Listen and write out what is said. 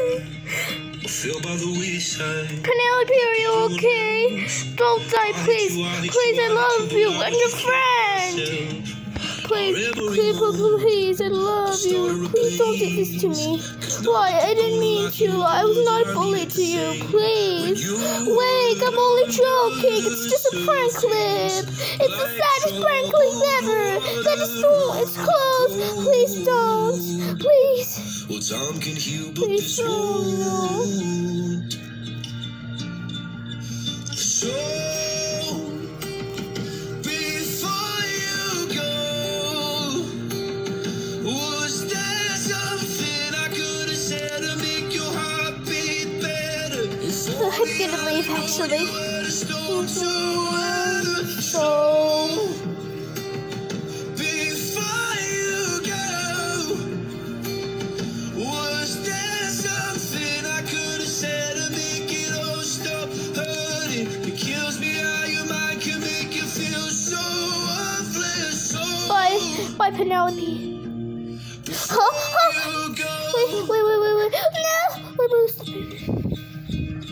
Penelope, are you okay? Don't die, please. Please, I love you. I'm your friend. Please, please, I love you. Please don't do this to me. Why? I didn't mean to. I was not a bully to you. Please. Wait, I'm only joking. It's just a prank clip. It's the saddest prank clip ever. That is so, it's close. Please don't. Please. Please don't. I'm gonna leave actually. So before you go, was there something I could have said to make it all stop hurting? It kills me how your mind can make you feel so worthless. Bye, Penelope. Huh? Wait. No! Wait.